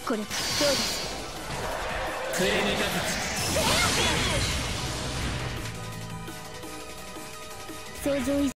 これどうです。 クレネガ想像以上